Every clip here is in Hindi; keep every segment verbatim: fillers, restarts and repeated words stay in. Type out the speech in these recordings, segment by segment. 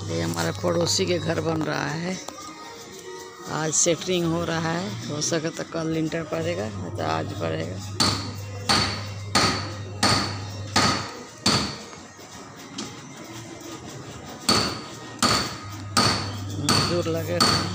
ये हमारे पड़ोसी के घर बन रहा है। आज सेटरिंग हो रहा है, हो सके तो कल लिंटर पड़ेगा, नहीं तो आज पड़ेगा। मजदूर लगे हैं।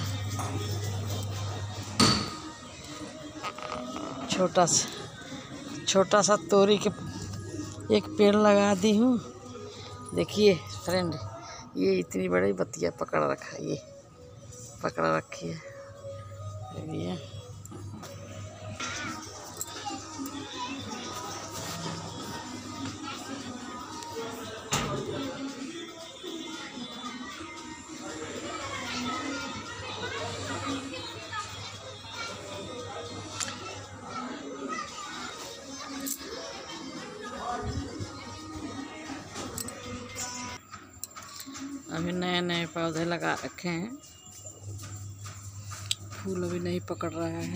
छोटा सा छोटा सा तोरी के एक पेड़ लगा दी हूँ। देखिए फ्रेंड, ये इतनी बड़ी बतिया पकड़ रखा है, ये पकड़ रखी है ये। अभी नए नए पौधे लगा रखे हैं, फूल अभी नहीं पकड़ रहा है।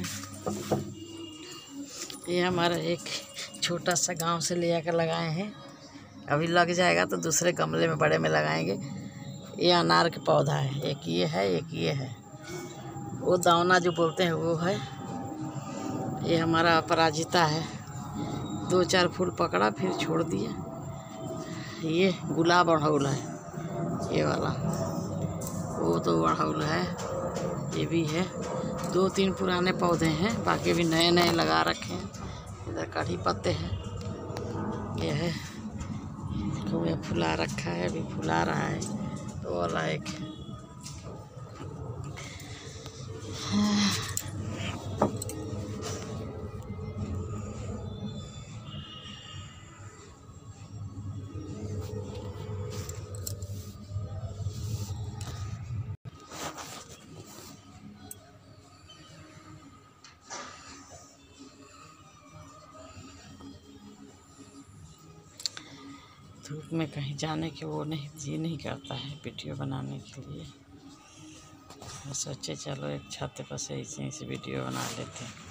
ये हमारा एक छोटा सा गांव से ले आकर लगाए हैं, अभी लग जाएगा तो दूसरे गमले में बड़े में लगाएंगे। ये अनार का पौधा है, एक ये है एक ये है, वो दावना जो बोलते हैं वो है। ये हमारा अपराजिता है, दो चार फूल पकड़ा फिर छोड़ दिया। ये गुलाब अड़हुल है, ये वाला, वो तो अड़हुल है, ये भी है। दो तीन पुराने पौधे हैं, बाकी भी नए नए लगा रखे हैं। इधर कढ़ी पत्ते हैं, ये है, ये फुला रखा है, अभी फुला रहा है। तो वाला एक धूप में कहीं जाने के वो नहीं जी नहीं करता है वीडियो बनाने के लिए। मैं सोचे चलो एक छत पर से ऐसे ऐसे वीडियो बना लेते हैं।